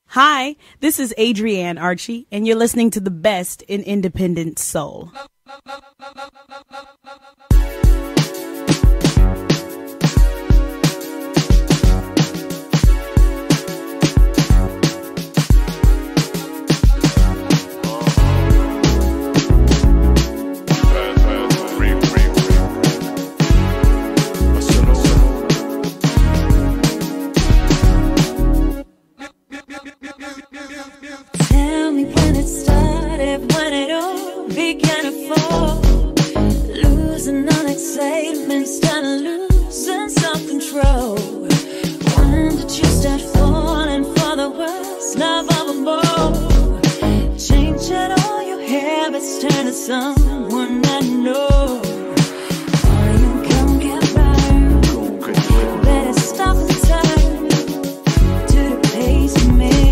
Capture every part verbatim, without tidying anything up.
Hi, this is Adrienne Archie, and you're listening to the best in independent soul. Tell me when it started, when it all began to fall. Losing all excitement, started losing self-control. When did you start falling for the worst love of them all? Changing all your habits, turn to someone I know. Or you gon' get burned. Better stop the time to the pace you make.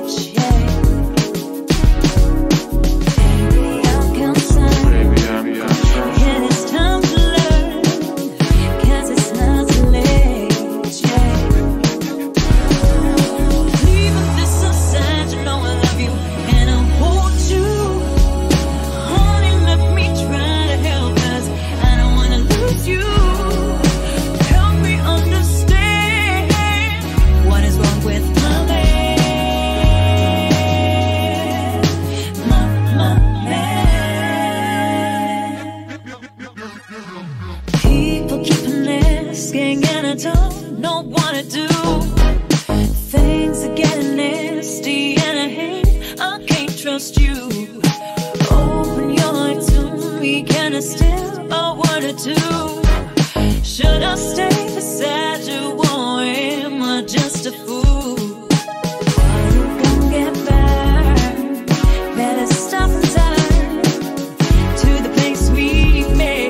Don't know what to do. Things are getting nasty and I hate I can't trust you. Open your heart to me, can I still a word or two? Should I stay beside you or am I just a fool? Are you gonna get burned? Better stop the time to the place we made.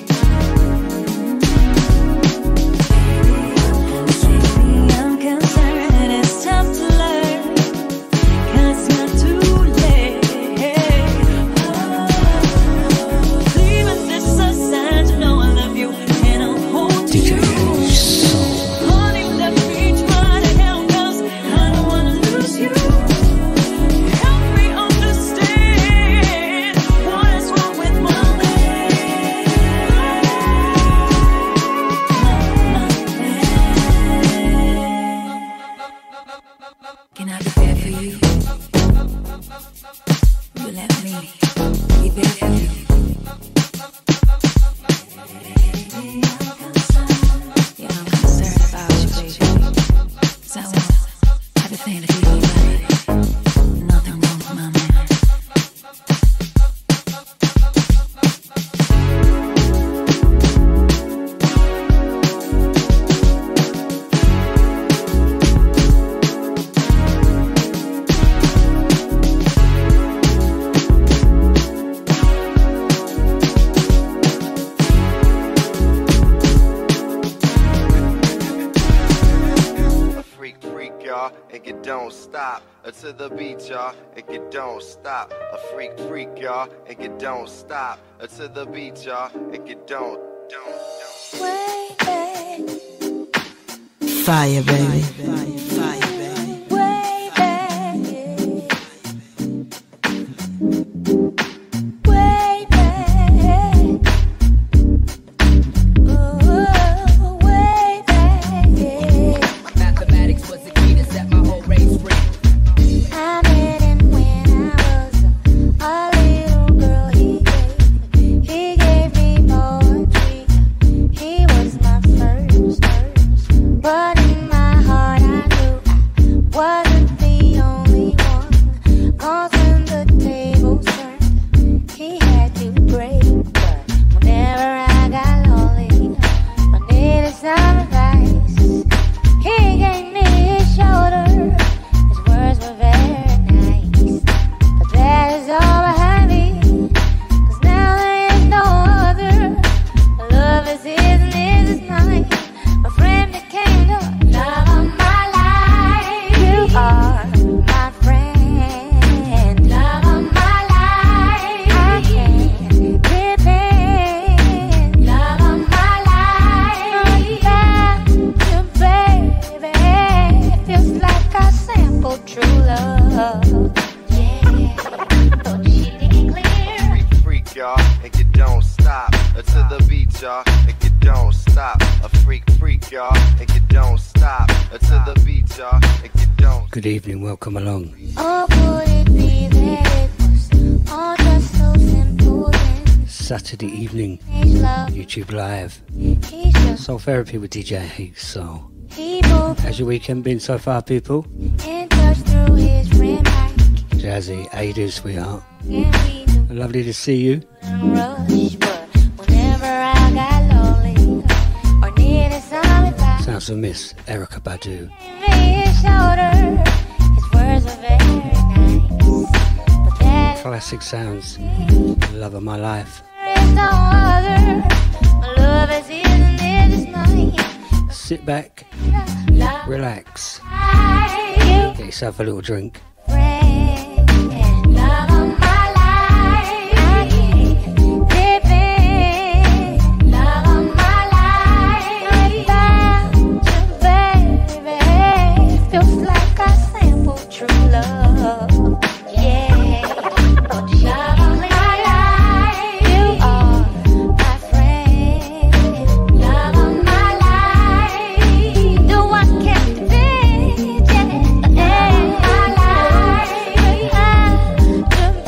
And you don't stop to the beat, y'all, and you don't stop. A freak, freak, y'all, and you don't stop to the beat, y'all, and you don't, don't, don't. Way back. Fire, baby. Fire, fire, baby. Way back. Way back. Ooh, way back. Mathematics was the key to set my whole race free. I met him when I was a, a little girl. He gave, he gave me poetry. He was my first, first. But in my heart I knew I wasn't the only one. 'Cause when the tables turned, he had to break. But whenever I got lonely, I needed some advice. He gave me his shoulder. His words were very nice. But that is all behind me. 'Cause now there is no other. Love is his and his is mine. My friend became the love of my life. You are my friend. Love of my life. I can't depend. Love of my life. Without you, baby, feels like I sampled true love. Yeah, but she didn't clear. Freak, freak, y'all, and you don't stop. Uh, to the beat, y'all, and you don't stop. A freak, freak, y'all, and you don't stop. Uh, to the beat, y'all, and you don't. Good evening, welcome along. Oh, could it be that it was all just so simple then? Saturday evening, His love, YouTube Live, he's just Soul Therapy with D J Hate Soul. people How's your weekend been so far, people? in touch through his rim mic. Jazzy, how you doing, sweetheart? And we knew Lovely to see you. rush, but whenever I got lonely or needed some advice, Sounds of Miss Erica Badu. his shoulder, his words were very nice. But that Classic sounds, love of my life. is no other. My love is his and it is mine. Sit back, Love relax, you, get yourself a little drink. friend, and love of my life. I can't live in love of my life. Without you, baby, feels like I sampled true love. Yeah, but love of my life. You are my friend, love of my life. The one captivated, yeah, my life. The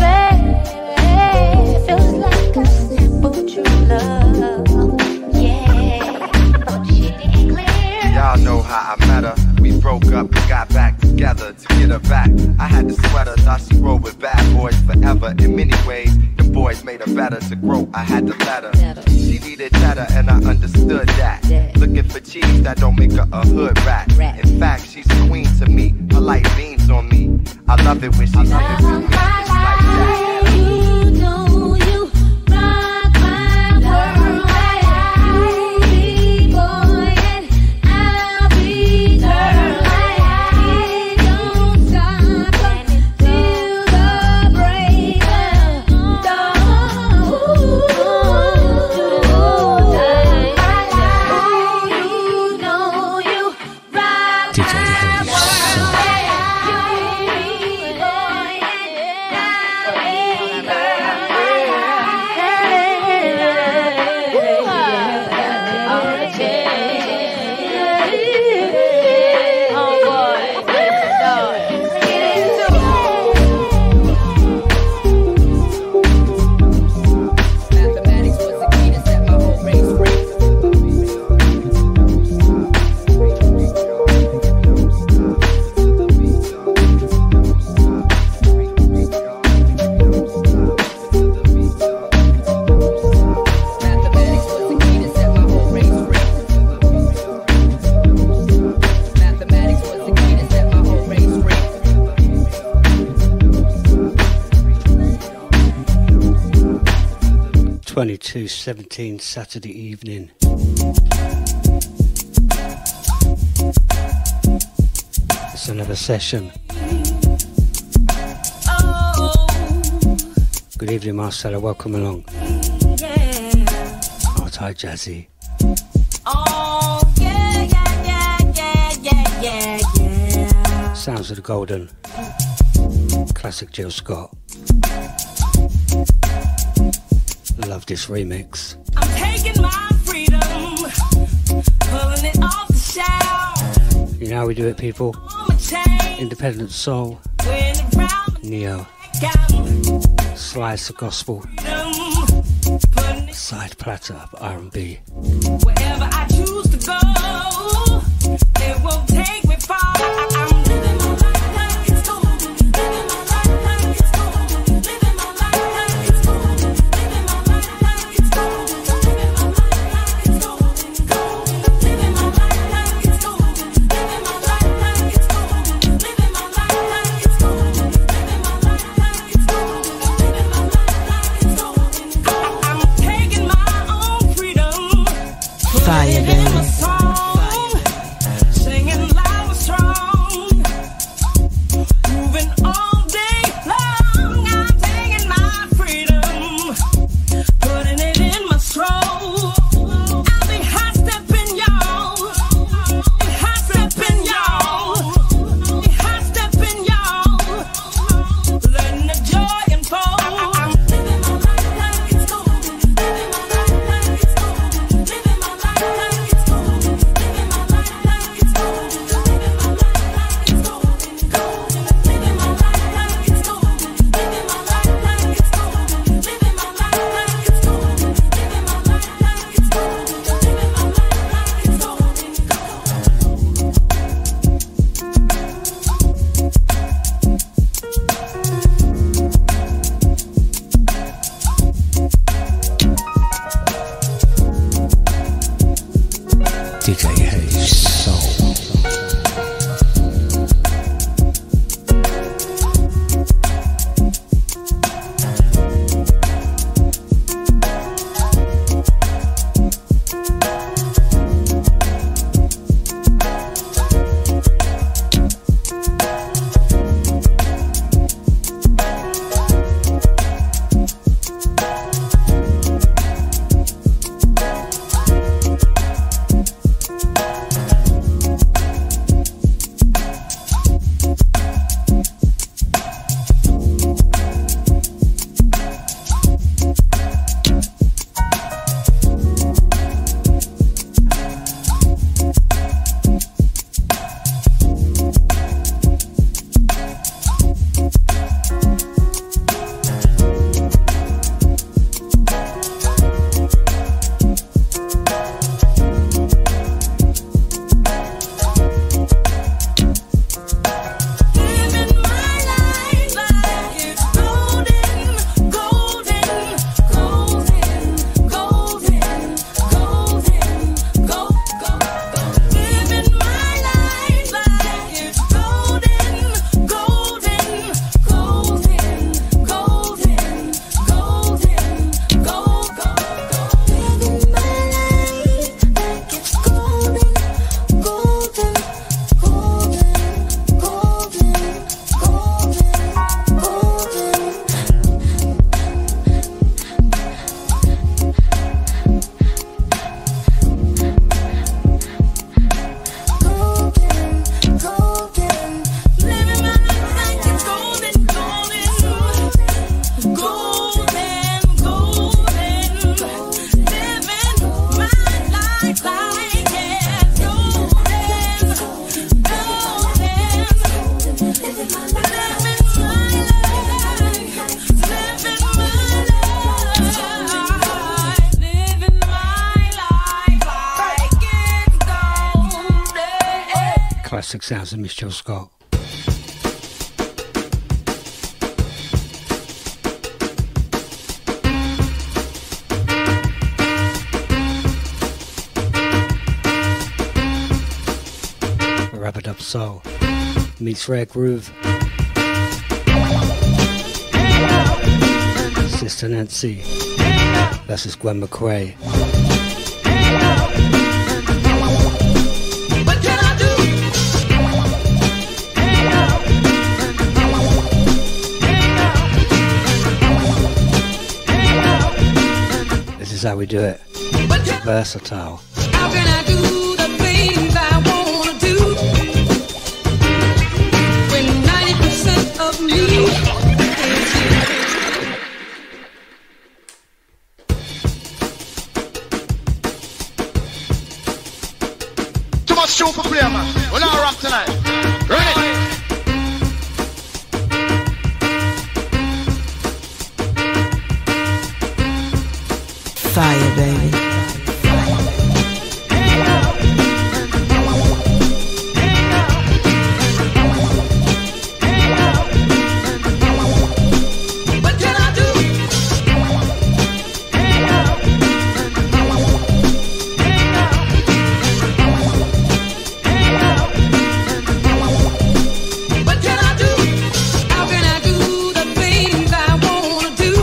baby feels like a simple true love. Yeah, but she didn't clear. Y'all know how I met her. We broke up and got back together to get her back. I had the sweater, thought she rolled with bad boys forever. In many ways, the boys made her better to grow. I had to let her. She needed cheddar and I understood that. Looking for cheese, that don't make her a hood rat. In fact, she's a queen to me. Her light beams on me. I love it when she's Love with of me. my It's like that. life. You know you rock my world. You be boy and I'll be girl. It don't stop till the break of dawn. You know you rock D J Hate Soul. Mathematics was the key to set my whole race free. Mathematics was the key to set my whole race free. Mathematics was the key to set my whole race free. twenty-two seventeen Saturday evening. It's another session. Good evening, Marcella. Welcome along. Oh, hi, Jazzy. Oh, yeah, yeah, yeah, yeah, yeah, yeah, yeah. Sounds of the Golden. Classic Jill Scott. Love this remix. I'm taking my freedom, pulling it off the shelf. You know how we do it, people? On my chain, Independent soul, when it round neo, got slice of gospel, freedom, putting it side platter of R and B. wherever I choose to go. It won't take me far. I'm living my life like it's golden, living my life like it's golden, living my life like it's golden, living my life like it's golden, living my life like it's golden, golden, living my life like it's golden, living my life like it's golden, living my life like it's golden, living my life like it's golden, living my life like it's golden. I'm taking my own freedom. Fire, baby. Singing Classic sounds of Miss Jill Scott. Rub-a-dub soul meets rare groove. Sister Nancy versus Gwen McRae. What can I do? This is how we do it. Versatile. How can I do the things I wanna do when ninety percent of me is you? Too much show for play, man. We're not rock tonight. Ready? Fire, baby. What can I do? What can I do? How can I do the things I wanna do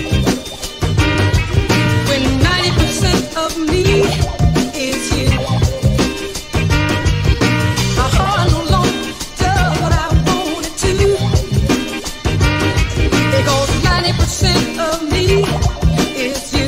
when ninety percent of me is you? My heart no longer does what I want it to, because ninety percent of me is you.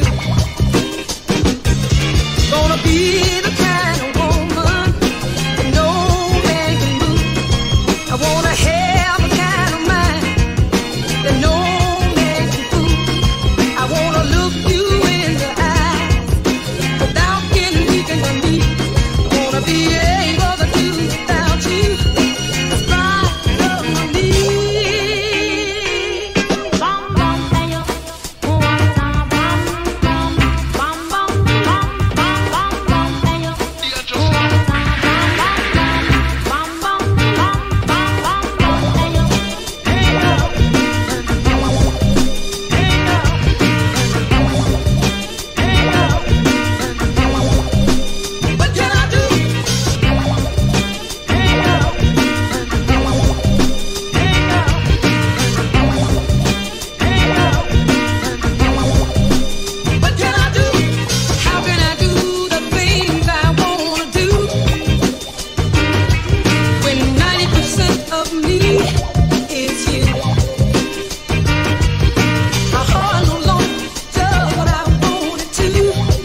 Gonna be the kind of woman that no man can move. I wanna have a kind of mind that no man can fool. I wanna look you in the eye without getting weak into me. I wanna be able to do without you. Right of my need. Bum bum bayo, one time bum bum bum bum bum bum bum bum bayo, one time bum bum bum bum bum bum bum bayo. What can I do? What can I do? How can I do the things I wanna do when ninety percent of me is you? My heart no longer does what I want it to,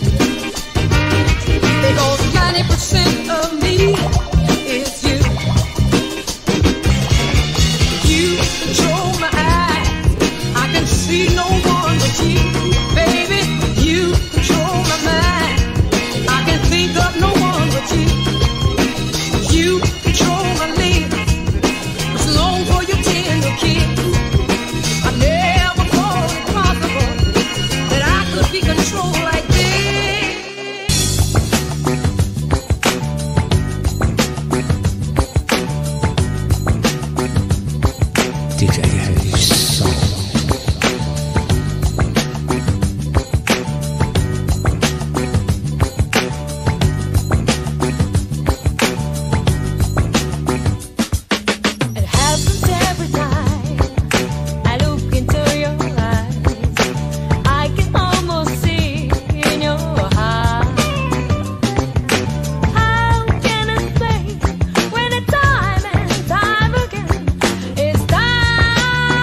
because ninety percent of me is you. You control my eyes, I can see no one but you. Baby, you control my mind, I can think of no one but you. You control my lips, it's long for your tender kiss. I never thought it possible that I could be controlled like this. D J Heavy Soul. It happens every time I look into your eyes. I can almost see in your heart. How can I say when it's time and time again? It's time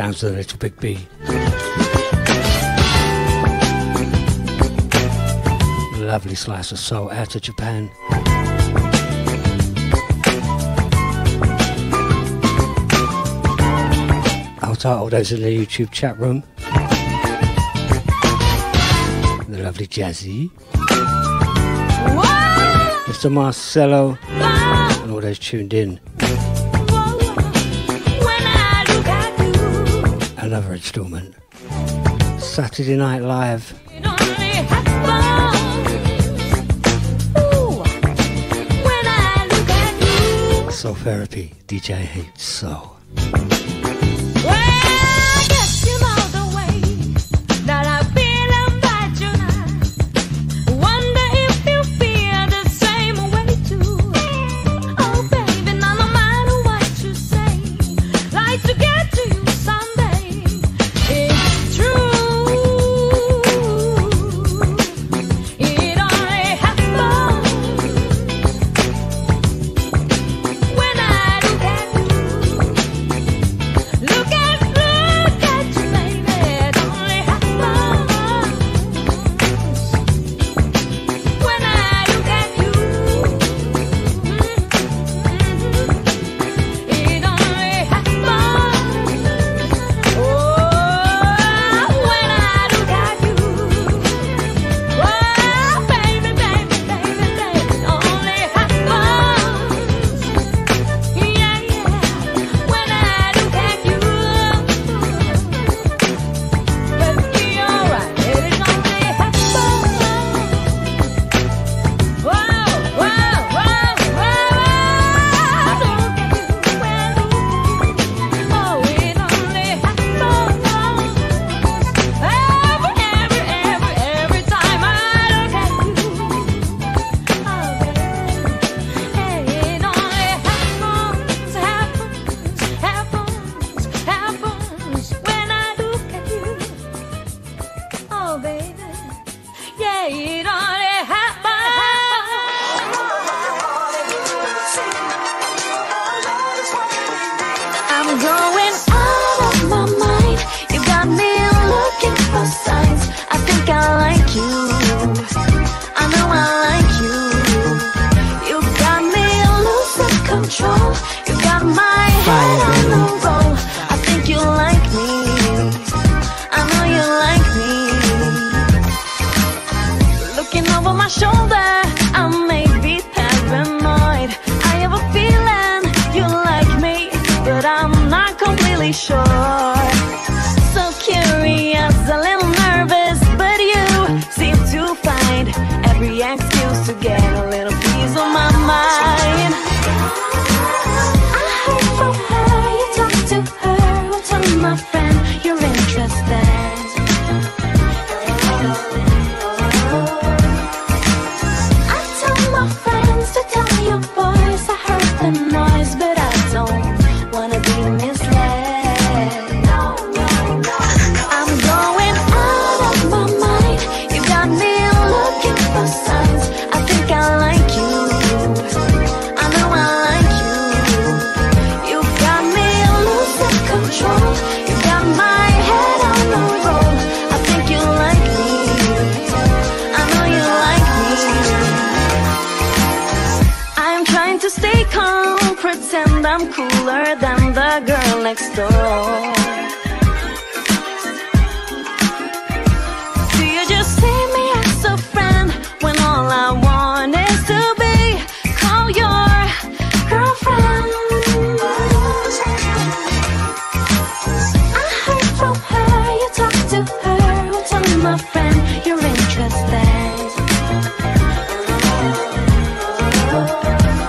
sounds of the Little Big B. Lovely slice of soul out of Japan. I'll title those in the YouTube chat room. The lovely Jazzy. Mister Marcelo and all those tuned in. Another installment. Saturday Night Live. Soul Therapy. D J hates soul.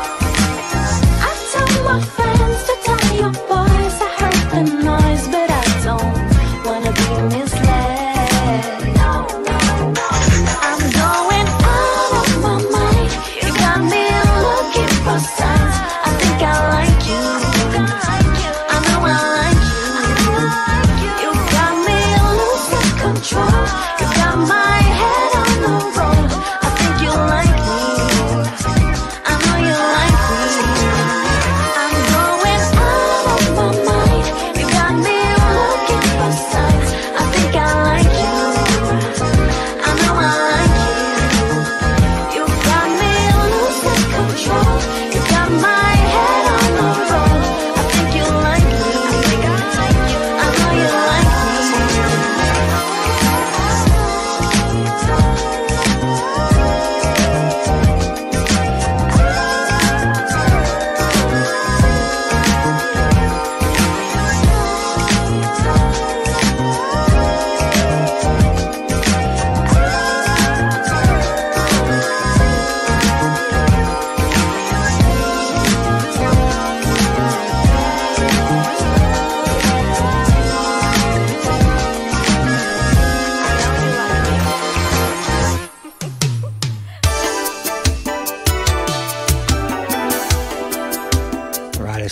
I tell my friends to tell your boys I heard the noise, but I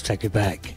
take you back.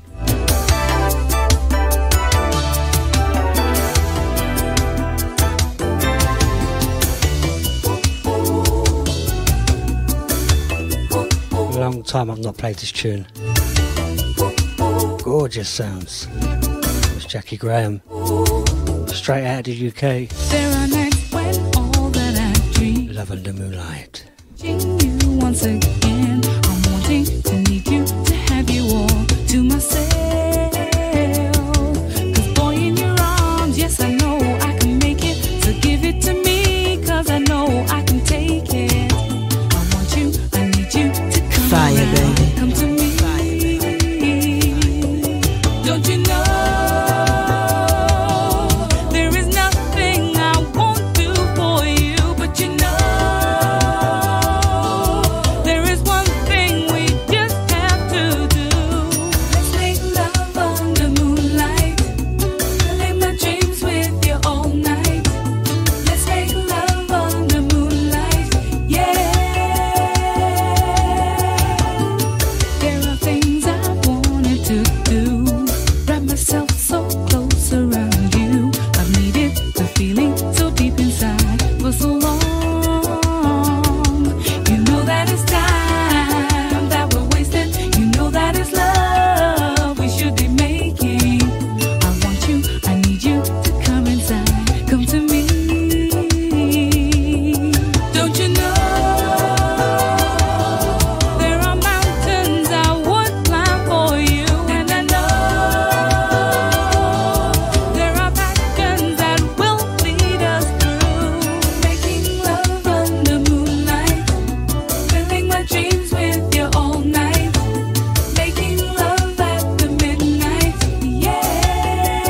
Long time I've not played this tune. Gorgeous sounds. It was Jackie Graham, straight out of the U K. There are nights when all that I dream Love Under Moonlight. you once again. I'm wanting to need you to have you all to myself. 'Cause boy, in your arms, yes, I know I can make it. So give it to me, 'cause I know I can take it. I want you, I need you to come Fire, around, baby. come to me. Don't you know there is nothing I won't do for you, but you know there is one thing we just have to do. Let's make love under moonlight. Live my dreams with you all night. Let's make love under moonlight. Yeah. There are things I wanted to do. Wrap myself so close around you. I've needed the feeling so deep inside for so long. You know that it's time that we're wasting. You know that it's love we should be making. I want you, I need you to come inside. Come to me. Don't you know there are mountains I would climb for you, and I know there are passions that will lead us through. Making love under moonlight, filling my dreams with you all night. Making love at the midnight, yeah.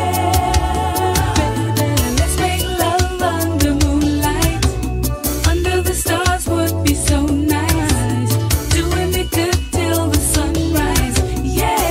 Baby, let's make love under moonlight. Under the stars would be so nice. Doing it good till the sunrise, yeah.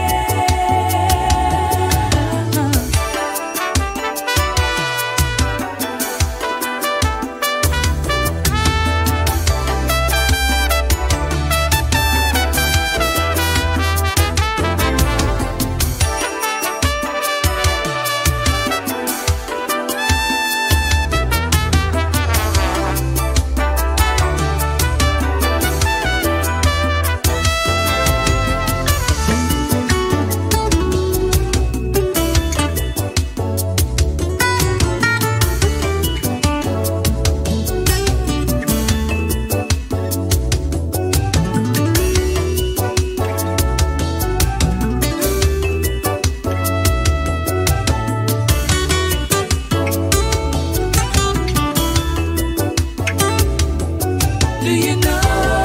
Do you know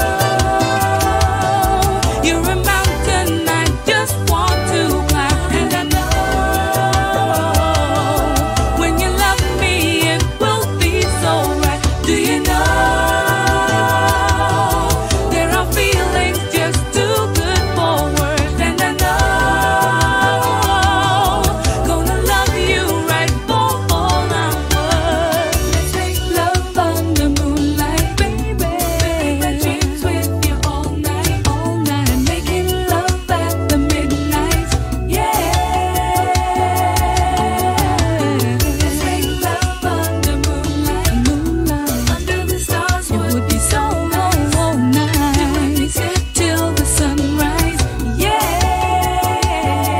you're a mountain I just want to climb? And I know when you love me it will be so right. Do you know there are feelings just too good for words? And I know gonna love you right for all I'm worth. Let's make love under moonlight, baby. Make my dreams with you all night, all night. Making love at the midnight, yeah. Let's make love under moonlight, moonlight. Under the stars would be so nice, all night. Doing it good till the sunrise, yeah.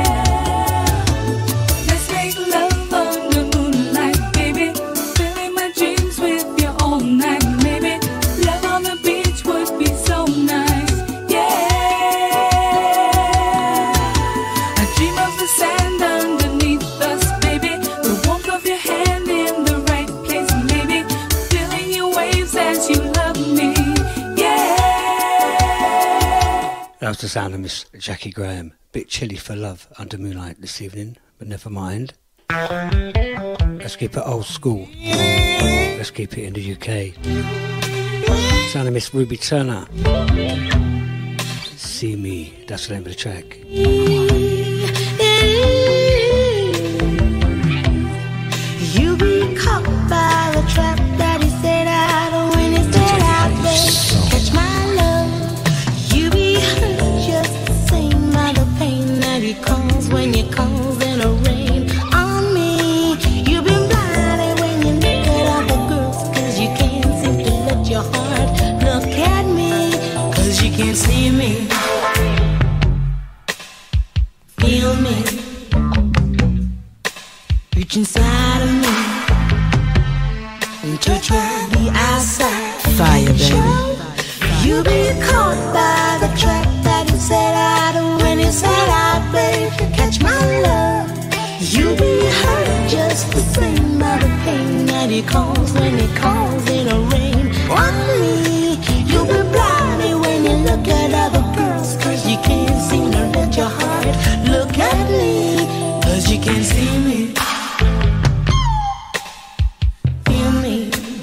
Let's make love under moonlight, baby. Filling my dreams with you all night, maybe. Love on the beach would be so nice, yeah. I dream of the sand underneath us, baby. The warmth of your hand in the right place, maybe. Feeling your waves as you love me, yeah. That was the sound of Miss Jackie Graham. Bit chilly for Love Under Moonlight this evening, but never mind. Let's keep it old school. Let's keep it in the U K. Sound of Miss Ruby Turner. See Me, that's the name of the track. You be caught by the trap that he set out when he set out there. Catch my love. You be hurt just the same by the can't see me, feel me, reach inside of me and touch the outside. Fire, baby. You be caught by the track that you set out when you set out, babe, to catch my love. You be hurt just the same by the pain that it calls when it calls in a rain. On me, you be blinded when you look at other girls, cause you can't seem to let your heart look at me, cause you can't see me, feel me,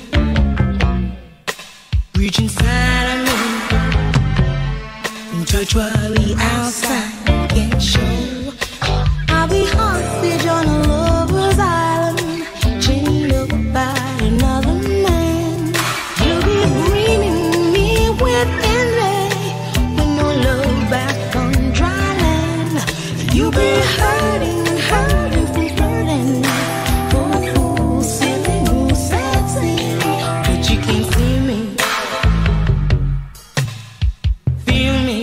reach inside of me and touch what the outside can't show. I'll be hostage on a lover's island, chained up by another man. You'll be greening me with envy, with no love back on dry land. You'll be hurting, hurting from flirting, for fool, silly, sexy, but you can't see me, feel me,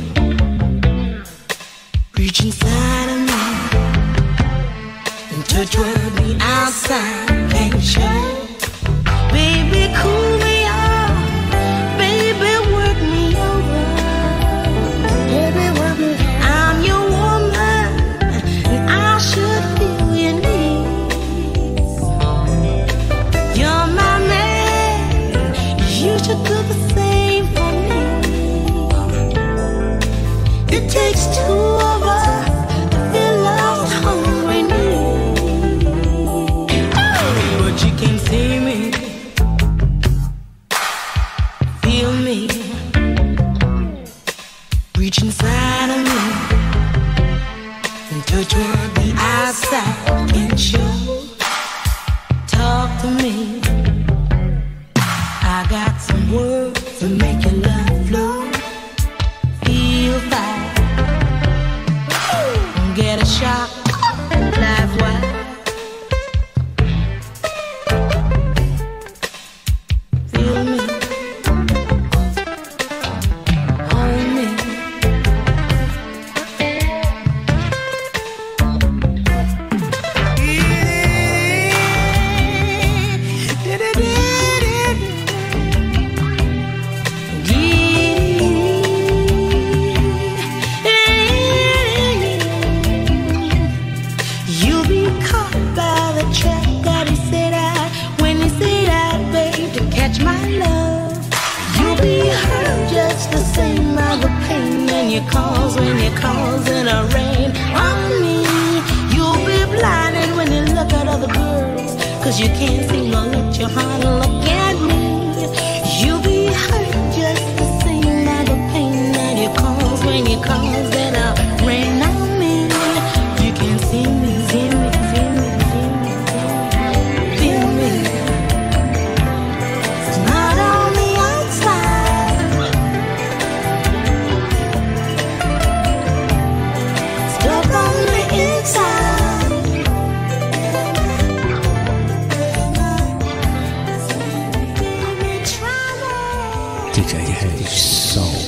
reach inside of me and touch what the outside can't show. Baby, cool me off, baby, work me over, baby, work me over. I'm your woman and I should feel your needs. You're my man, you should do the same for me. It takes two of us to fill our hungry need. But you can't see me, feel me, reach inside of me and touch what the outside can show. Talk to me, I got some words to make your love flow. Feel fine, get a shock, life wide. Feel me, hold me. You'll be caught by the track that he set out when he set out, babe, to catch my love. You'll be hurt just the same by the pain when you calls, when you calls in a rain on me. You'll be blinded when you look at other girls, cause you can't seem to let your heart look at me. You'll be hurt just the same by the pain that you calls when you calls in a rain on me. You can't see me, see me, see me, see me, feel me. It's not on the outside, stuck on the inside. Baby, try me. D J Hedge Soul.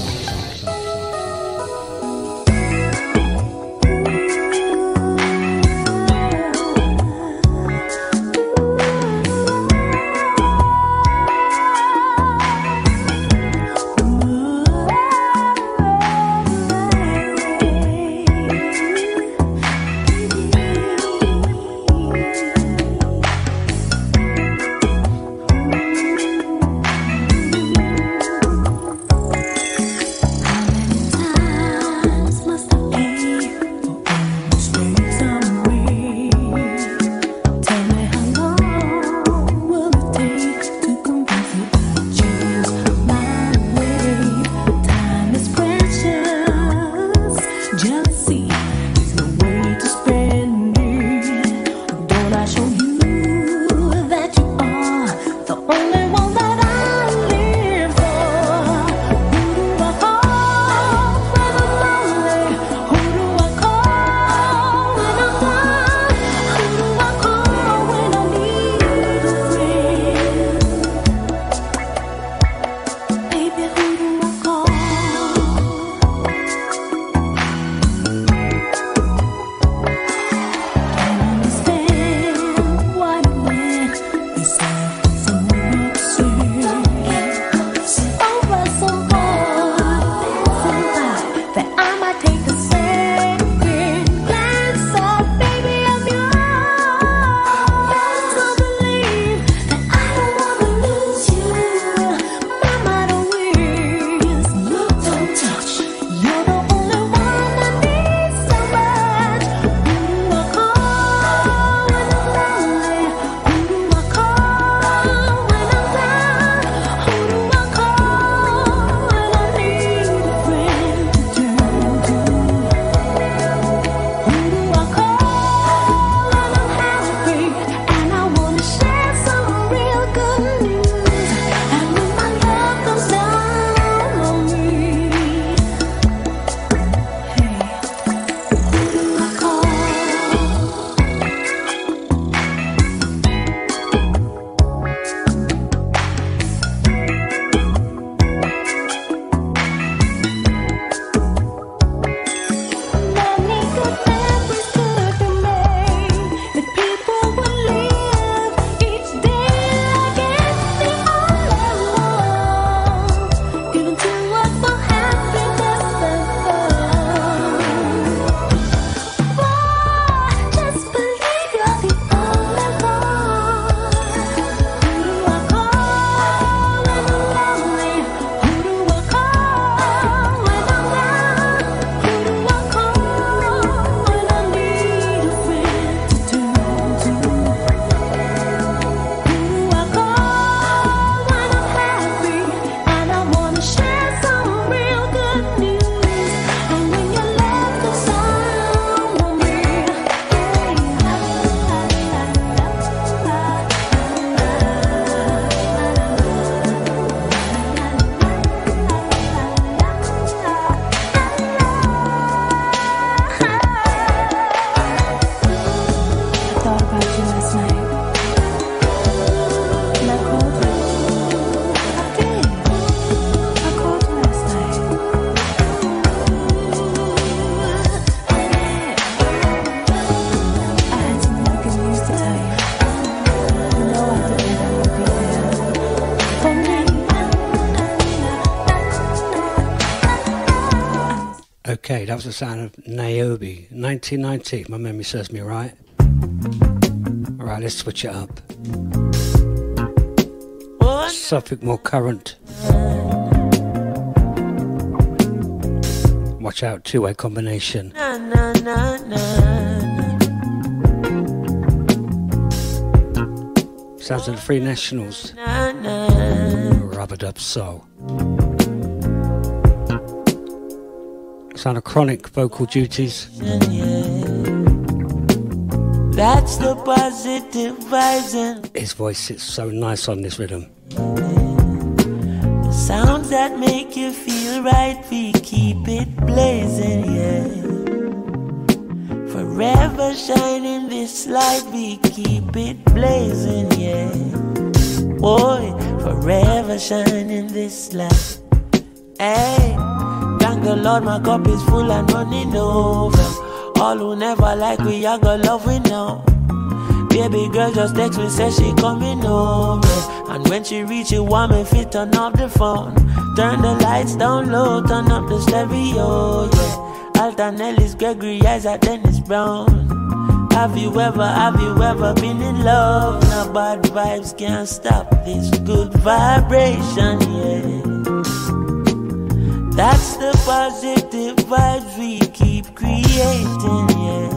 Okay, that was the sound of Niobe, nineteen ninety, if my memory serves me right. Alright, let's switch it up. Something more current. Watch out, two-way combination. Na, na, na, na, Sounds of the Free Nationals. na, na. Rub-a-dub soul. Sound of Chronic vocal duties. That's the positive vibes and His voice sits so nice on this rhythm. the sounds that make you feel right. We keep it blazing, yeah. Forever shining this light. We keep it blazing, yeah. Boy, forever shining this light. Hey, thank the Lord, my cup is full and running over. All who never like we, I got love we know. Baby girl just text me, say she coming over. And when she reach you, want me fit turn off the phone. Turn the lights down low, turn up the stereo, yeah. Alton Ellis, Gregory Isaac, Dennis Brown. Have you ever, have you ever been in love? Now bad vibes can't stop this good vibration, yeah. That's the positive vibes we keep creating, yeah.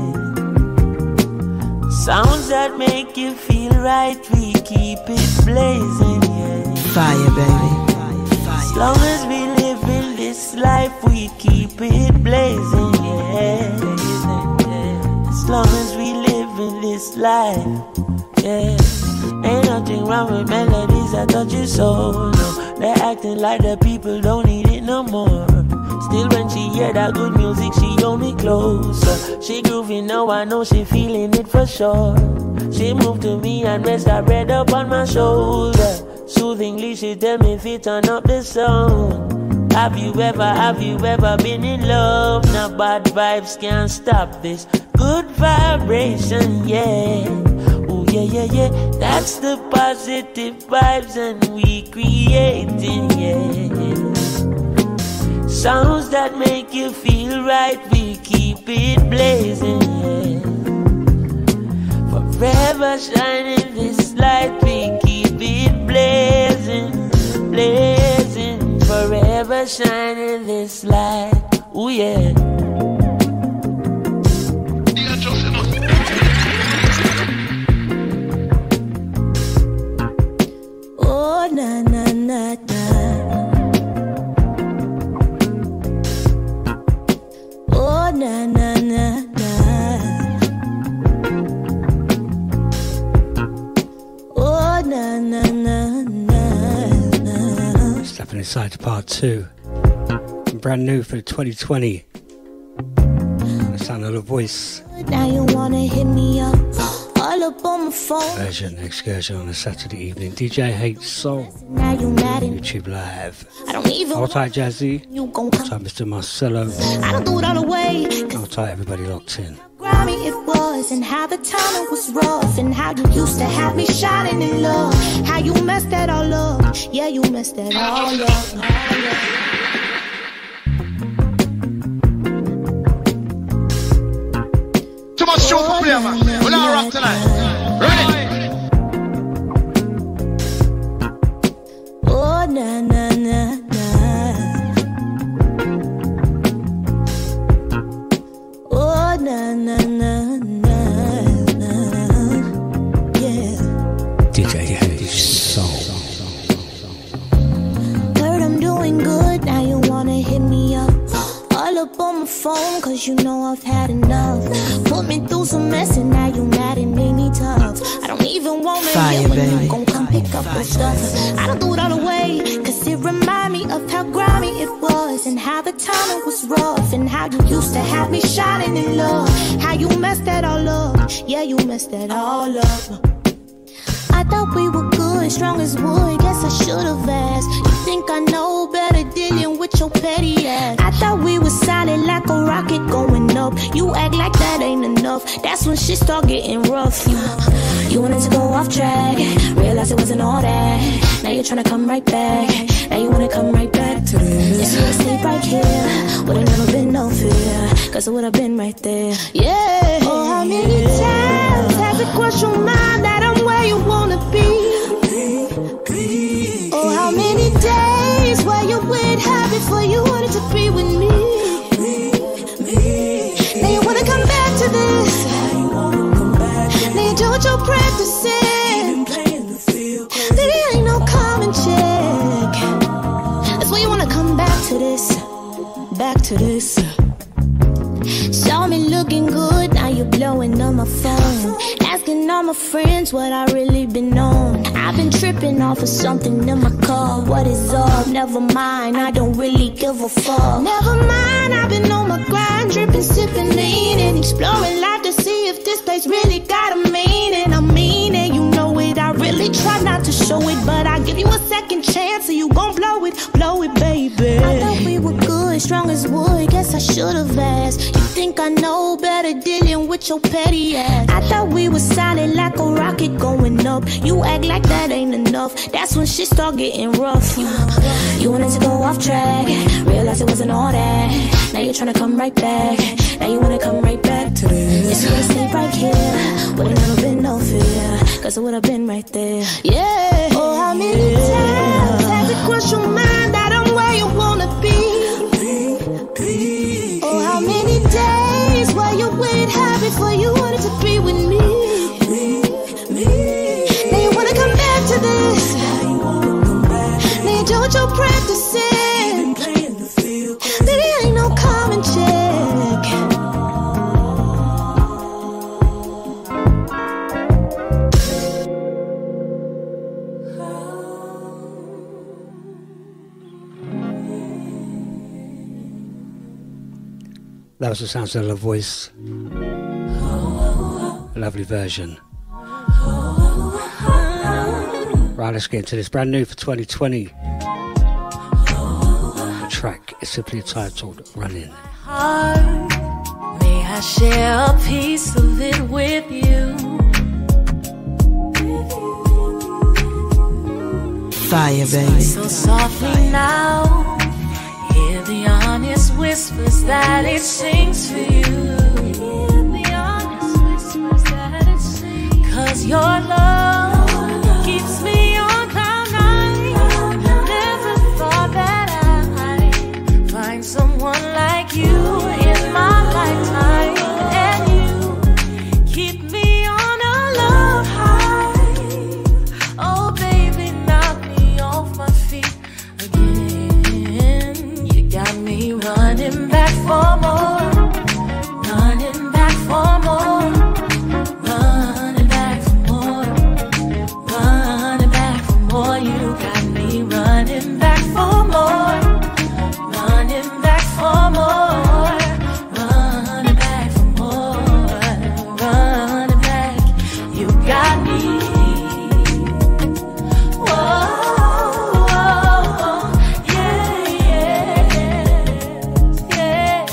Sounds that make you feel right, we keep it blazing, yeah. Fire, baby. As long as we live in this life, we keep it blazing, yeah. As long as we live in this life, yeah. Ain't nothing wrong with melodies that touch your soul, no. They're acting like the people don't need it no more. Still when she hear that good music, she hold me closer. She grooving now, I know she feeling it for sure. She moved to me and rest her head up on my shoulder. Soothingly she tell me if it turn up the sound. Have you ever, have you ever been in love? Now bad vibes can't stop this good vibration, yeah. Oh yeah, yeah, yeah. That's the positive vibes and we creating, yeah. Sounds that make you feel right, we keep it blazing, yeah. Forever shining this light, we keep it blazing, blazing. Forever shining this light, ooh yeah. Oh, na na na na. Oh, na na na na. Oh, na na na na na. Stepping inside to part two. Brand new for twenty twenty. The sound of the voice. Now you wanna hit me up, all up on my phone. Version excursion on a Saturday evening. D J Hates Soul. Now you mad at me. YouTube Live. I don't even Hold tight, Jazzy. you gon' Hold come. tight, Mister Marcello. I don't do it all the way. Cause Hold tight, everybody locked in. grimy it was, and how the timing was rough, and how you used to have me shining in love. How you messed that all up. Yeah, you messed that all up. All up. Too much show for play, man. We're not rock tonight. Ready? Oh, na na na na. Oh, na na na na na. Yeah. D J Hates Soul. Heard I'm doing good, now you wanna hit me up. All up on my phone, cause you know I've had enough. Put me through some mess and now you mad and made me tough. I don't even wanna Fire, hear when baby. you gon' come pick up your stuff. I don't do it all the way, cause it remind me of how grimy it was, and how the timing was rough, and how you used to have me shining in love. How you messed that all up. Yeah, you messed that all up. I thought we were good, strong as wood. Guess I should've asked. You think I know better dealing with your petty ass? I thought we were solid like a rocket going up. You act like that ain't enough. That's when shit start getting rough. You, you wanted to go off track, realized it wasn't all that. Now you're trying to come right back. Now you wanna come right back to this. If you sleep right here, would've never been no fear. Cause I would've been right there. Yeah. Oh, how many times has it crossed your mind that I'm where you wanna be? Oh, how many days where you went high before you wanted to be with me? Now you wanna come back to this. Now you do what you're practicing. Then it ain't no common check. That's why you wanna come back to this. Back to this. Saw me looking good, now you blowing on my phone. Asking all my friends what I really been on. I've been tripping off of something in my car. What is up? Never mind, I don't really give a fuck. Never mind, I've been on my grind, dripping, sipping, leaning, exploring life to see if this place really got a meaning. I mean it, you know it. I really try not to show it, but I give you a second chance, so you gon' blow it, blow it, baby. I thought we were good, strong as wood. Guess I should've asked. You think I know better dealing with your petty ass? I thought we were solid like a rocket going up. You act like that ain't enough. That's when shit start getting rough. You wanted to go off track, realized it wasn't all that. Now you're trying to come right back. Now you wanna come right back to this. If you would've stayed right here, would've never been no fear. Cause I would've been right there. Yeah. Oh, how many times has it crossed your mind that I'm where you wanna be? Oh, how many days where you went high before you wanted to be with me? Now you wanna come back to this. Now you do what you're practicing. Then it ain't no common check. That was the sounds of her voice. A lovely version. Right, let's get into this. Brand new for twenty twenty. The track is simply titled Running. Heart, may I share a piece of it with you? Fire, baby. So softly now, hear the honest whispers that it sings for you. Hear the honest whispers that it sings. Cause your love keeps me on cloud nine. Never thought that I'd find someone like you in my lifetime. And you keep me on a love high. Oh baby, knock me off my feet again. You got me running back for more, running back for more, running back for more, running back for more. You got me running back for more, running back for more, running back for more, running back. You got me. Whoa, whoa, yeah, yeah, yeah,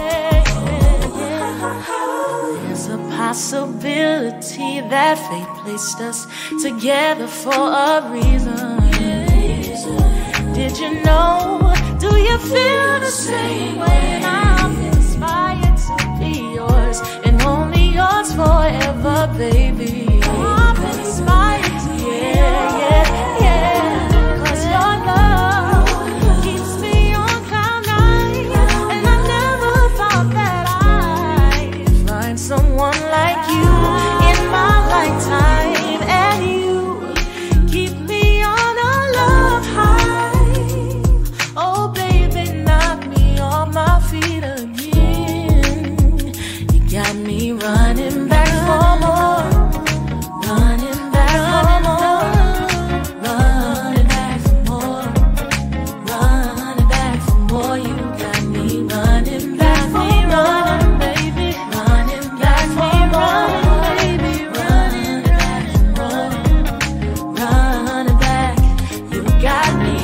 yeah. There's a possibility that fate placed us together for a reason. Did you know? Do you feel the same way? I'm inspired to be yours and only yours forever, baby. I'm inspired to, yeah, yeah, yeah. Cause your love keeps me on cloud nine. And I never thought that I'd find someone like you in my lifetime. And you keep me on a love high. Oh baby, knock me off my feet again. You got me running back for more, running back for more, running back for more, running back for more. You got me running back for more, baby, running back for more, baby, running back for more, running back. You got me.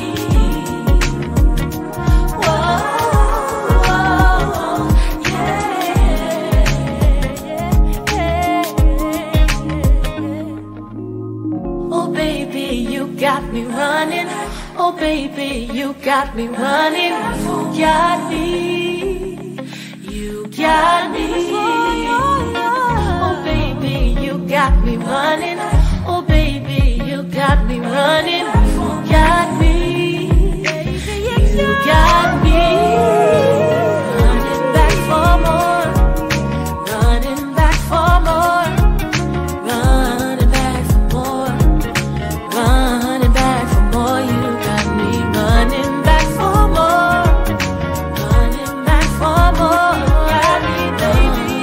Oh baby, you got me running. Oh baby, you got me running. You got me. You got me. Oh baby, you got me running. Oh baby, you got me running. You got me. You got me. Running back for more. Running back for more. Running back for more. Running back for more. You got me running back for more. Running back for more. Got me, baby.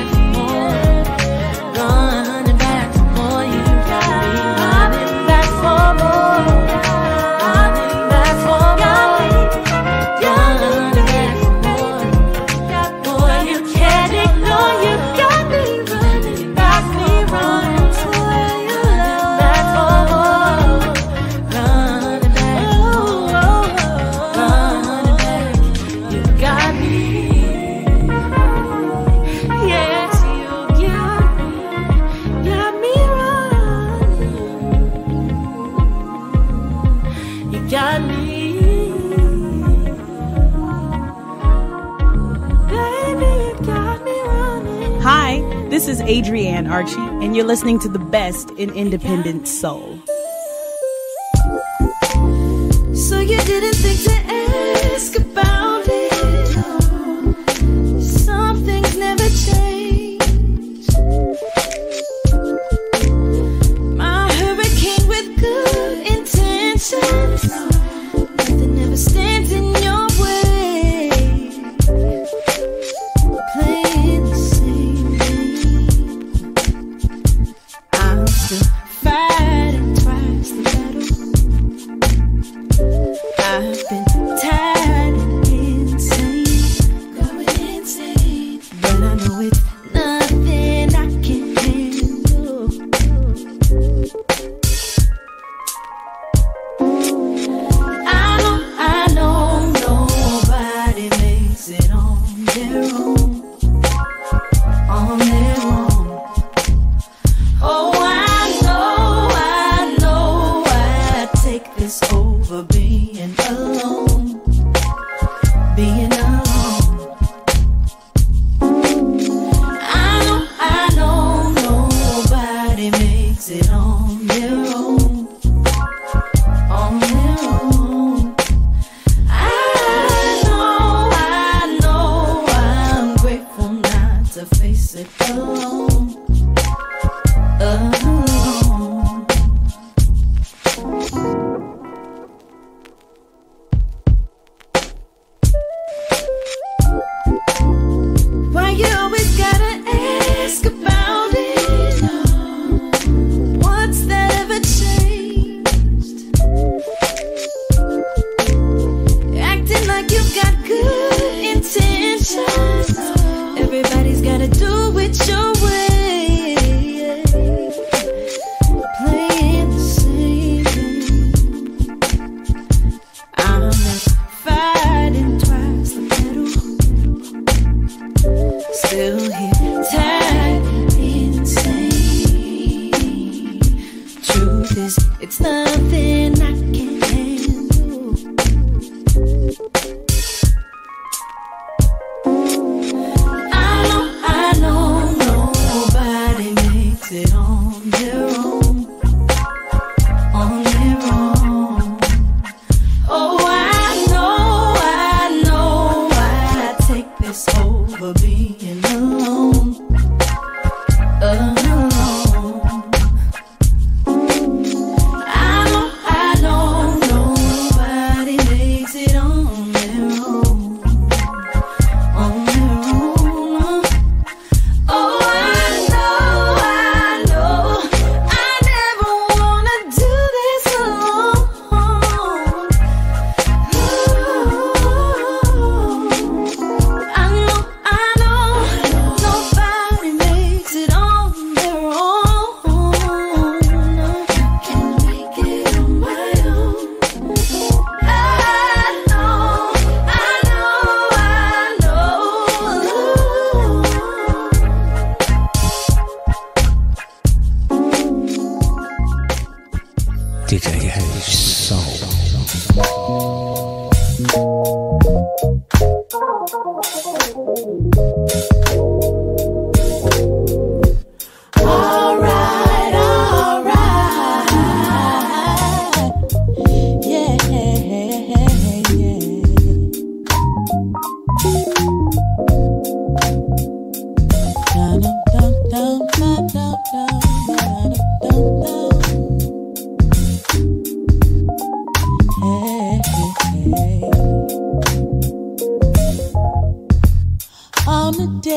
Running back for more. You got me running back for more. Running back for more. Running back for more. Boy, you can't ignore. You got me running back for more. Running back for more. Running back. Running back. You got me. Yes, you got me. Got me running. You got me. Baby, you got me running. Hi, this is Adrienne Archie, and you're listening to the best in independent soul. So you didn't think to ask about it? Some things never change. My hurricane with good intentions, nothing ever stands in your way. Playing the same game. I'm still fighting twice the battle. I'm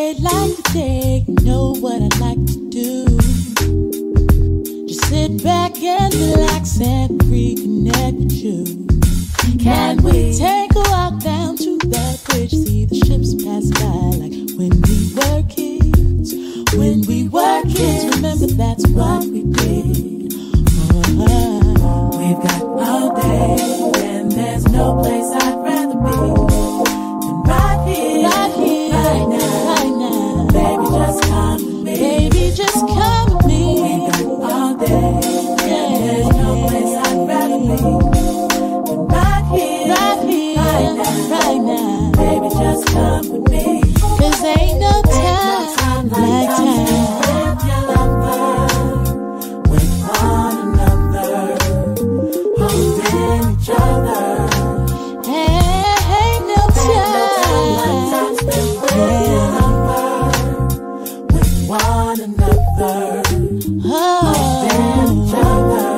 day like today, you know what I like to do. Just sit back and relax and reconnect with you. Can we take a walk down to the bridge, see the ships pass by like when we were kids? When we were kids, remember that's what we did. Oh, we've got all day, and there's no place I'd rather be than right here, right here, right now, right now. Baby, just come with me. Baby, just come with me. We've got all day, and there's no place I'd rather be than right here, right here, right now, right now. Baby, just come with me. 'Cause ain't no time like time. With your lover, with one another, holding each other. Ain't no time like time spent with your lover, with one another, holding each other.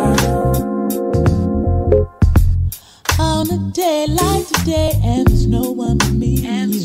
On a day like today, and there's no one but me and you.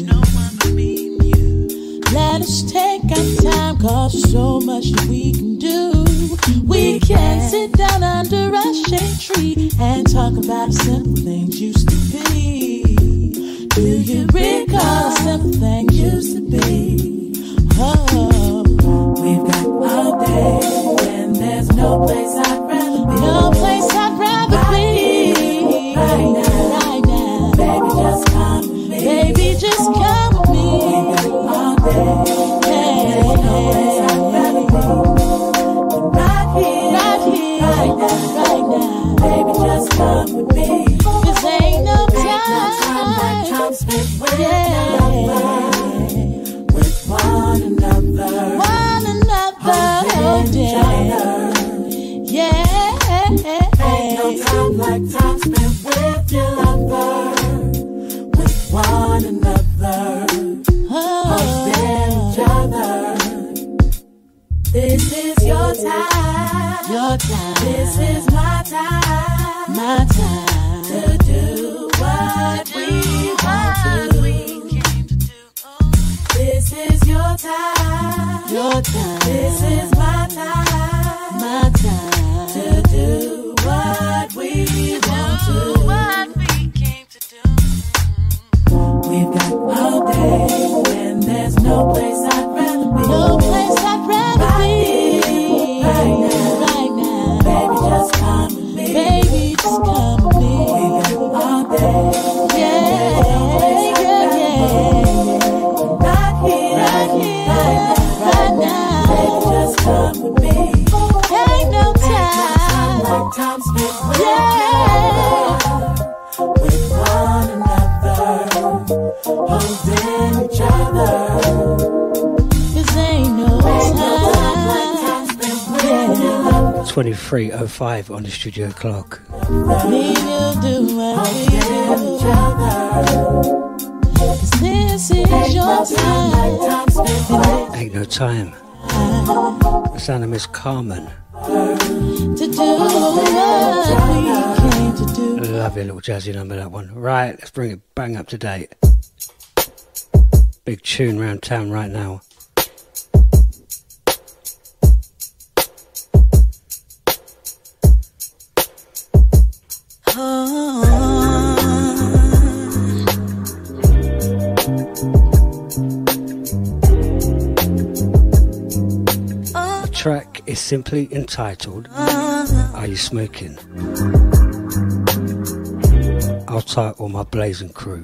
Let us take our time, 'cause there's so much that we can do. We can sit down under a shade tree and talk about simple things used to be. Do you recall simple things used to be? Oh, we've got all day, and there's no place I'd rather be. No place I'd rather be. Right now, right now. Baby, just come with me. Baby, just come with me. We've got all day, and there's no place I'd rather be. Right here, right here, right now, right now. Baby, just come with me. 'Cause ain't no time like time spent with another, with one another, one another, holding each other. Yeah, ain't no time like time spent with your lover, with one another, holding each other. This is your time, your time. This is my time, my time to do what we want to. This is your time, your time. This is my time, my time to do what we want to. What we came to do. We've got all day, and there's no place I'd rather be. No place I'd rather be. Right now, right now. Baby, just come with me. Baby, just come with me. We've got all day. Yeah, yeah, yeah. Right here, right here, right now. Baby, just come with me. Ain't no time like time spent with with one another, holding each other. 'Cause ain't no time like time spent with you. twenty-three oh five on the studio clock. We will do what we do. 'Cause this is your time. Ain't no time. The sound of Miss Carmen. To do what we came to do. Lovely little jazzy number, that one. Right, let's bring it bang up to date. Big tune round town right now. The track is simply entitled Are You Smoking? I'll tie all my blazing crew.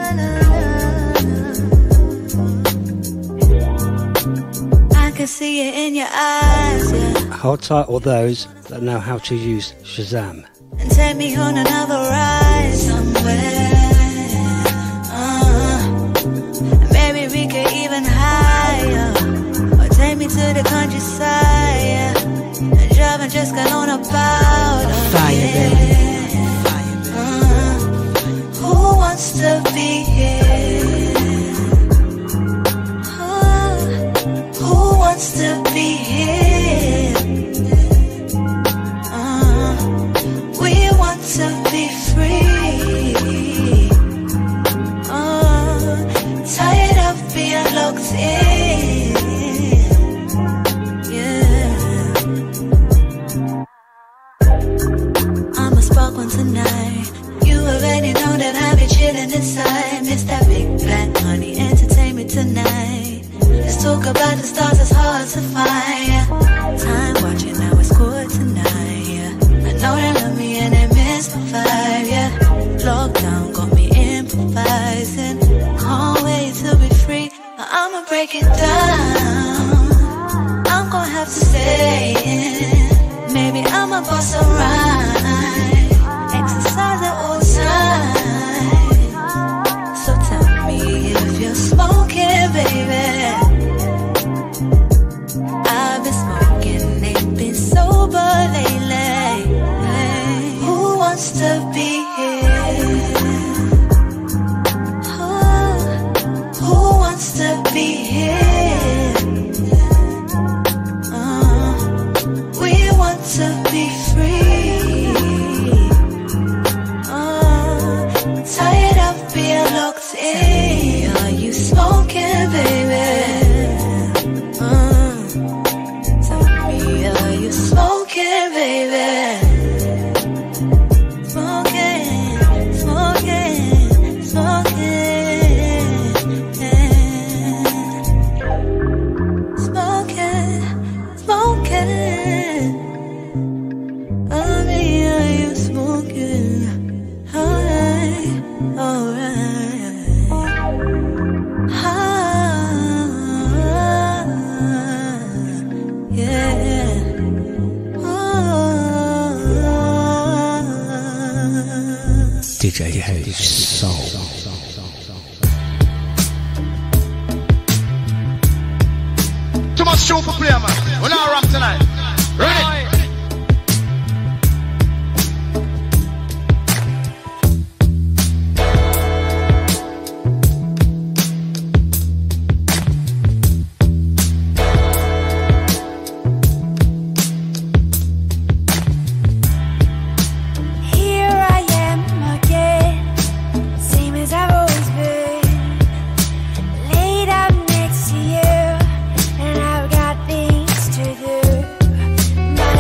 I can see it in your eyes, yeah. Hold tight all those that know how to use Shazam. And take me on another ride somewhere. Uh, maybe we could even higher, or take me to the countryside, yeah. And drive and just get on about Fire, baby. Uh, who wants to be here? Uh, who wants to be here? Uh, we want to be free. tonight. Let's talk about the stars, it's hard to find. Time watching, now it's cool tonight. I know they love me and they miss my vibe, yeah. Lockdown got me improvising. Can't wait to be free, but I'ma break it down. I'm gonna have to stay in. Maybe I'ma bust a rhyme. Exercise at all times. So tell me if you're smoking, baby. I've been smoking, ain't been sober lately. Who wants to be here? Who, who wants to be here? Uh, we want to be free. Uh, tired of being locked in. Are you smoking, baby? Uh, tell me, are you smoking, baby? Smoking, smoking, smoking, smoking, smoking. I mean, are you smoking? Alright, alright. Ah, yeah. D J H Soul. Too much show for play, man. We're not rap tonight. Ready? Here I am again, same as I've always been. Laid up next to you, and I've got things to do. My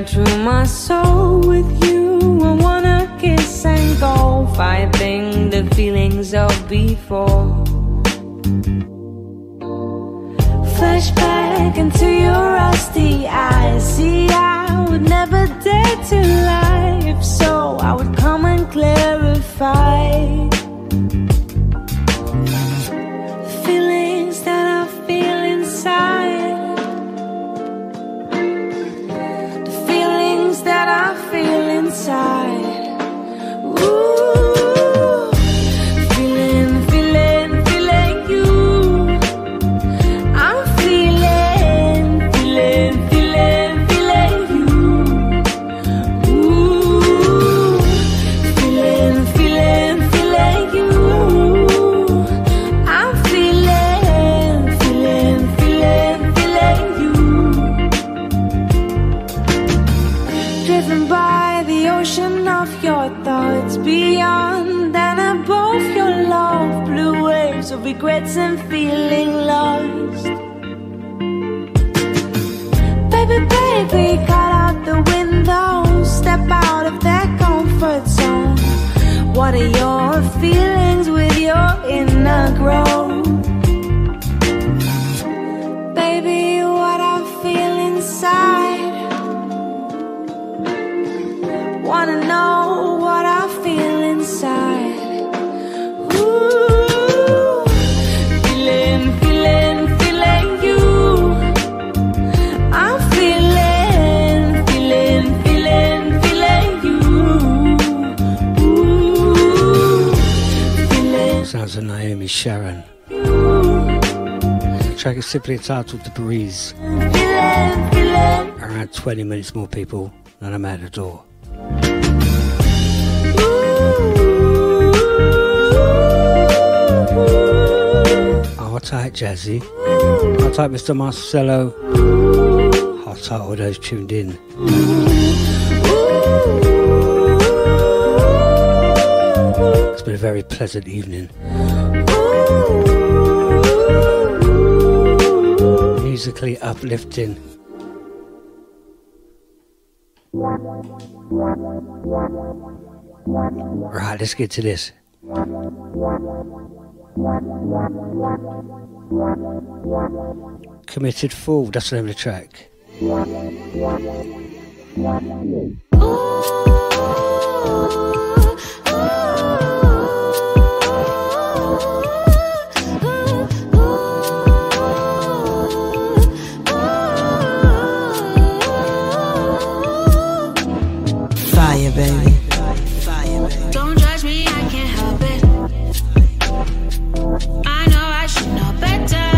through my soul with you. I wanna kiss and go, fighting the feelings of before. Flashback into your rusty eyes. See, I would never dare to lie. If so, I would come and clarify. The feelings that I feel inside, the feelings that I feel inside. Ooh, feeling, feeling, feeling you. I'm feeling, feeling, feeling, feeling you. Ooh, feeling, feeling, feeling you. I'm feeling, feeling, feeling, feeling you. Driven by the ocean of your thoughts, beyond and above your love, blue waves of regrets and feeling lost. Baby, baby, cut out the window, step out of that comfort zone. What are your feelings with your inner growth? Baby, what I feel inside, wanna know what I feel inside. Ooh, feeling, feeling, feeling you. I'm feeling, feeling, feeling, feeling you. Ooh, feeling. Sounds of Naomi Sharon. The track is simply entitled The Breeze. Feeling, feeling. Around twenty minutes more, people, and I'm out the door. Hold tight, Jazzy. Hold tight, Mister Marcelo. Hold tight, all those tuned in. It's been a very pleasant evening. Musically uplifting. Right, let's get to this. Committed Fool, that's the name of the track. Fire, baby. Don't judge me, I can't help it. I know I should know better.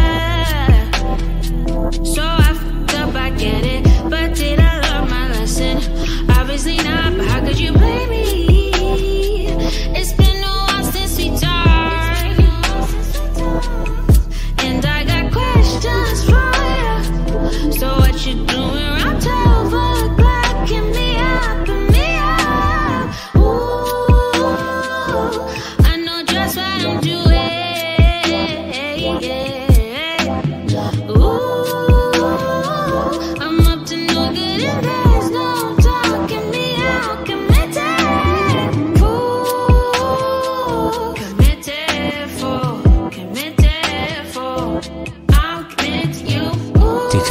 So I fucked up, I get it. But did I learn my lesson? Obviously not, but how could you blame me? It's been a while since we talked, and I got questions for you. So what you doing around twelve o'clock? Give me up, give me up. Ooh, I know just what I'm doing. Ooh, I'm up to no good and there's no talking me out. Committed, ooh, committed for, committed for. I'm committed to you. Ooh, D J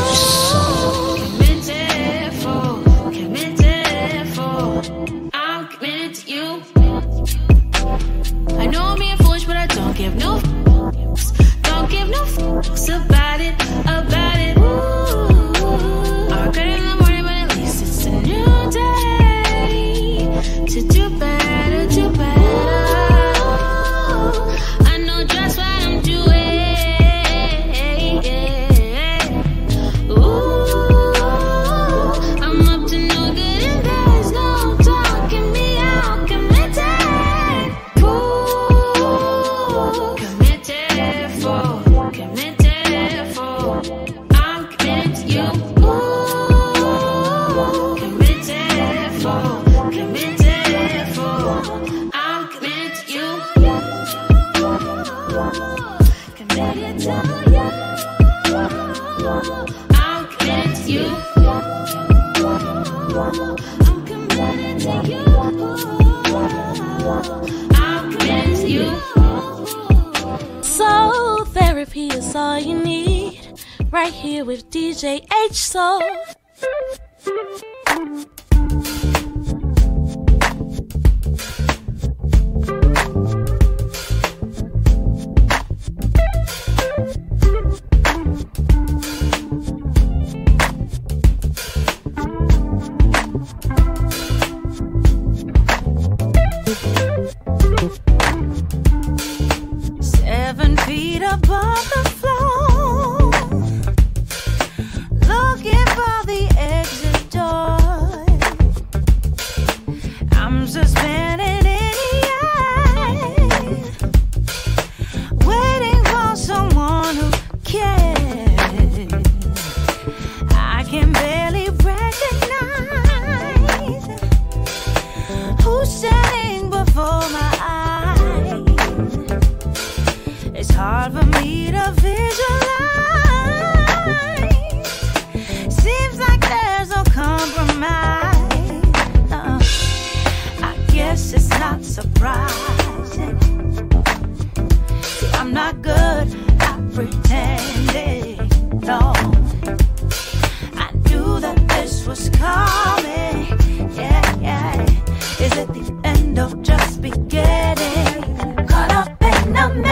committed for, committed for. I'm committed to you. I know I'm being foolish, but I don't give no f***s. Don't give no f***s about it, about it. Ooh, I regret it in the morning, but at least it's a new day to do better, do better. I know just what I'm doing. Ooh, I'm up to no good and there's no talking me out. Committed, ooh, committed for, committed for. I'm committed to you. Ooh, committed for, committed for. I'm committed to you. Committed to you. I'm committed to you. Soul therapy is all you need. Right here with D J H Soul. Seven feet above the floor, looking for the exit door. I'm suspended in the air, waiting for someone who cares. I can barely recognize who's standing before my eyes. It's hard for me to visualize. Seems like there's no compromise. No, I guess it's not surprising. See, I'm not good at pretending. No, I knew that this was coming. Yeah, yeah. Is it the end of just beginning? Caught up in the middle.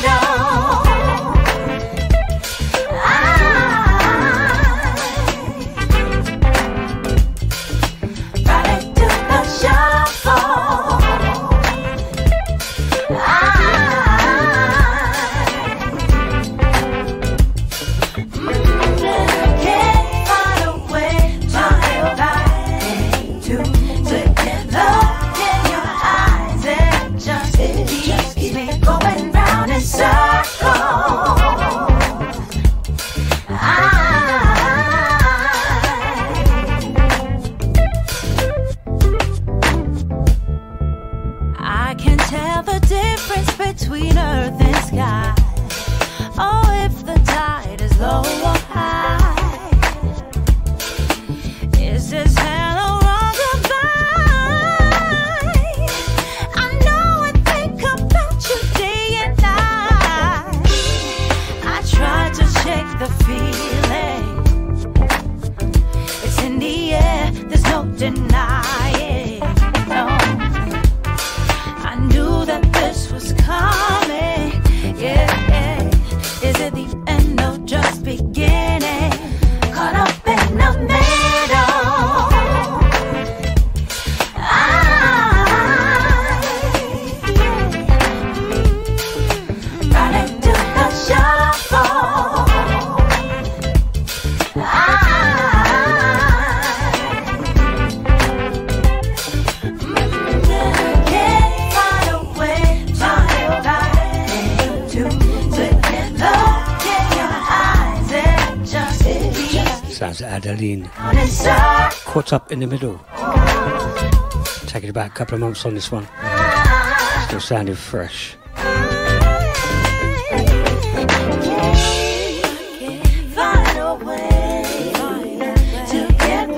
I can tell the difference between earth and sky. Oh, if the tide is low or high. Is this hell or wrong goodbye? I know I think about you day and night. I try to shake the feeling. It's in the air, there's no denying. No, I knew that this was coming. Yeah, yeah. Is it the end of just beginning? Caught up in the middle. I, yeah. Right into the shuffle. I, can't find a way to get back to look in your eyes and just be Sounds like Adeline. inside. Caught up in the middle. Taking about a couple of months on this one. Still sounding fresh. Find a way to get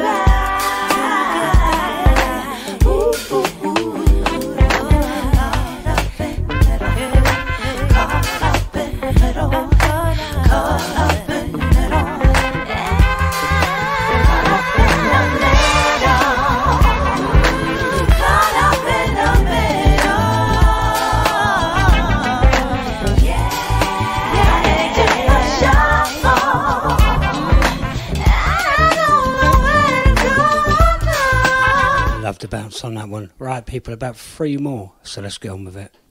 back. Ooh, ooh, ooh. Caught up in the middle. Caught up in the middle. Caught up in the middle. Caught up in the middle. Caught up in the middle. Yeah. Ready to shuffle. I don't know where to go now. Love to bounce on that one. Right, people, about three more. So let's get on with it.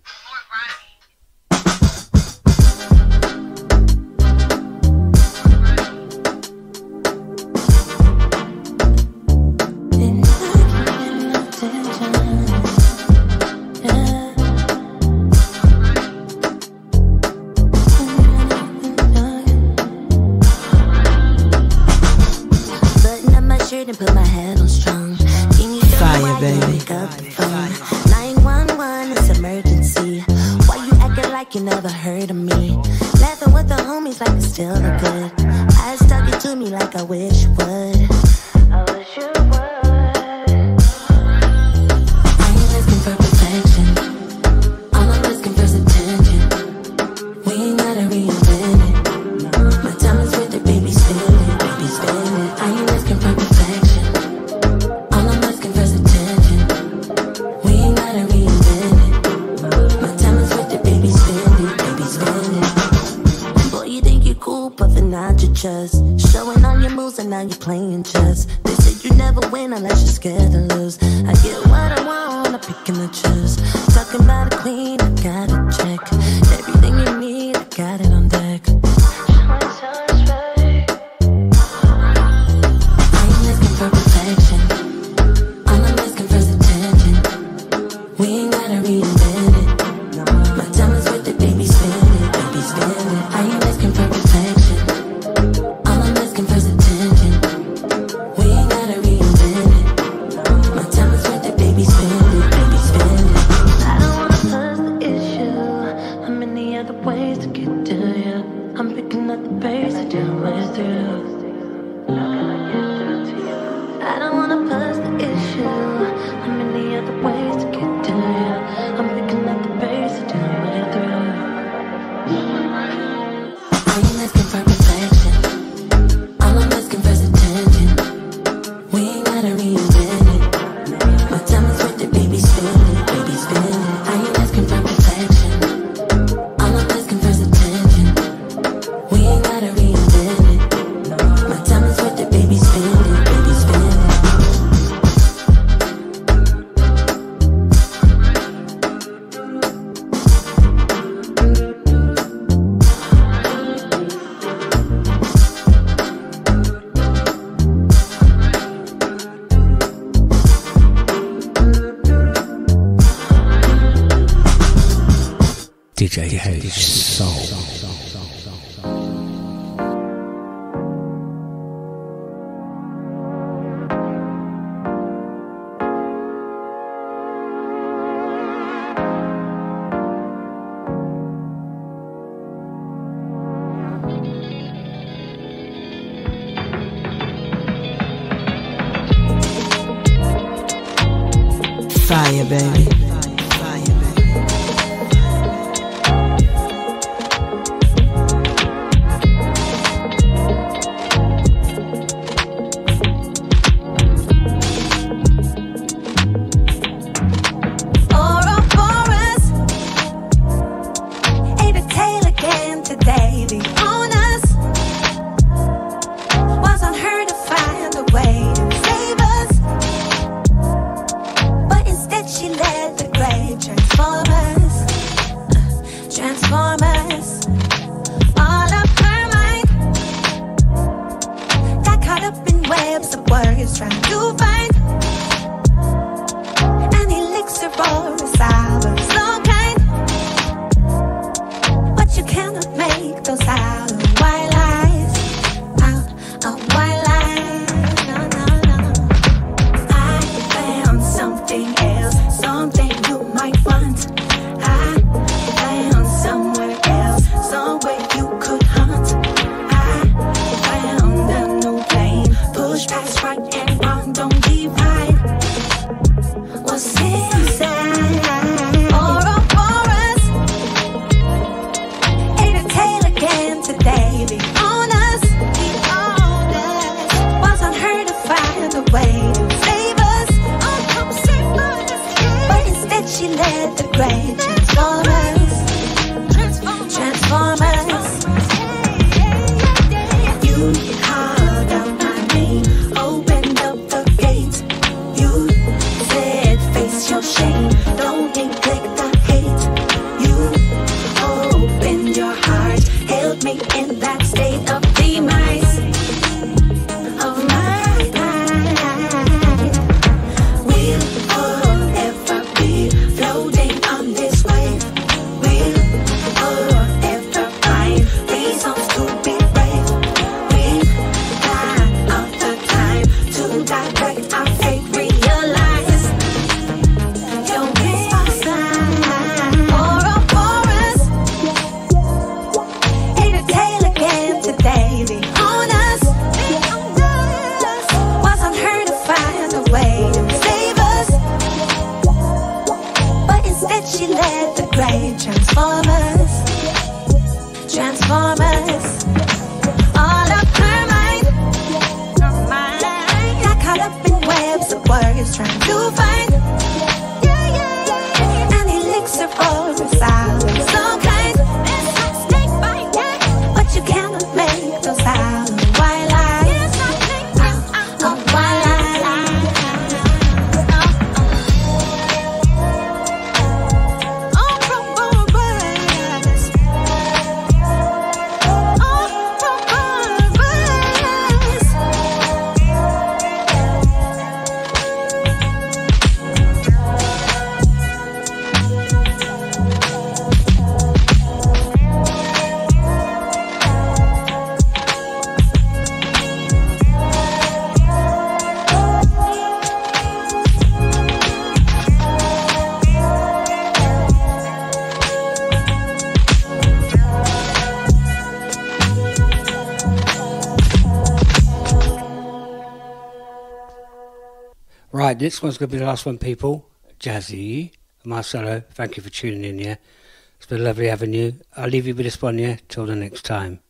Button up my shirt and put my head on strong. Can you tell Fire, me why baby. you pick up the phone? nine one one, it's emergency. Why you acting like you never heard of me? Laughing with the homies like it's still the good. I stuck it to me like I wish you would. I wish you would. pulling out your chest, showing all your moves and now you're playing chess. They say you never win unless you're scared to lose. I get what I want, I'm picking the choose. Talking about a queen, I got a check. Everything you need, I got it on deck. I ain't asking for perfection, all I'm asking for is attention. We ain't gotta reinvent it. My time is worth it, baby, spend it, baby, spend it. I ain't asking for perfection, all I'm asking for is attention. We ain't gotta reinvent it. My time is worth it, baby, spend it, baby, spend it. I don't wanna push the issue, how many other ways to get to you? I'm picking up the pace, I do my through. I don't wanna push the issue, how many other ways to get to you? I'm picking up the pace, I do my through. I ain't asking for perfection, all I'm asking for is attention. We ain't gotta reinvent it. My time is worth it, baby, spend it, baby, spend it. I ain't asking for perfection, all I'm asking for is attention. We ain't gotta reinvent it. My time is worth it, baby, spend it, baby, spend it. D J H Soul. Fire, baby. Ouroboros, ain't a tale again today. The onus was on her to find a way to save us, but instead she led the great transformers, transformers. All of her mind got caught up in webs of words, trying to find an elixir for a sour so kind, but you cannot make those out of white lies, out of white lies. No, no, no. I found something else, something you might want. I found somewhere else, somewhere you could hunt. I found a new plane, push past right and wrong, don't divide. What's inside? Ouroboros, ain't a tale again today. The onus, the onus was on her to find a way to save us. Oh, come save us. But instead she led the great transformers, transformers. You called out my name, opened up the gate. You said, face your shame, don't neglect the hate. You opened your heart, held me in that state of demise, of my mind. We'll forever be floating on this wave. We'll forever find reasons to be brave. We've got all the time to direct our fate, realize your response. Ouroboros, ain't a tale again today. The onus was on her to find a way to save us, but instead she led the great transformers, transformers. All of her mind got caught up in webs of words, trying to find an elixir for a sour so kind, but you cannot make those Right, this one's going to be the last one, people. Jazzy, Marcelo, thank you for tuning in, yeah? It's been lovely having you. I'll leave you with this one, yeah? Till the next time.